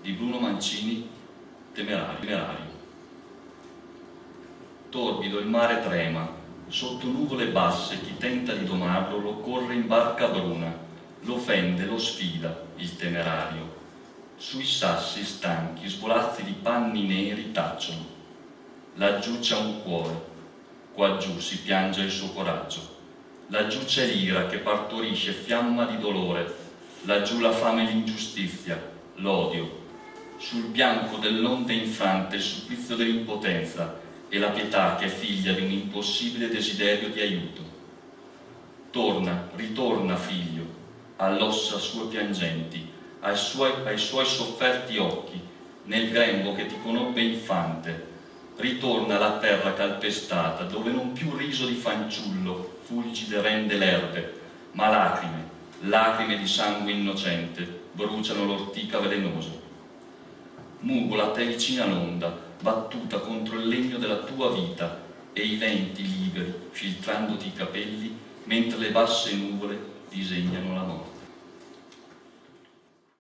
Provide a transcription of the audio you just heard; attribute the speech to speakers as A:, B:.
A: di Bruno Mancini, Temerario. Torbido il mare trema, sotto nuvole basse chi tenta di domarlo lo corre in barca bruna, lo fende, lo sfida il temerario. Sui sassi stanchi svolazzi di panni neri tacciono. Laggiù c'è un cuore, quaggiù si piange il suo coraggio. Laggiù c'è l'ira che partorisce fiamma di dolore, laggiù la fame e l'ingiustizia, l'odio. Sul bianco dell'onde infrante il supplizio dell'impotenza e la pietà che è figlia di un impossibile desiderio di aiuto. Torna, ritorna, figlio, all'ossa sue piangenti, ai suoi sofferti occhi, nel grembo che ti conobbe infante. Ritorna alla terra calpestata, dove non più riso di fanciullo fulgide rende l'erbe, ma lacrime, lacrime di sangue innocente, bruciano l'ortica velenosa. Mugola, te vicina l'onda, battuta contro il legno della tua vita, e i venti liberi, filtrandoti i capelli, mentre le basse nuvole disegnano la morte.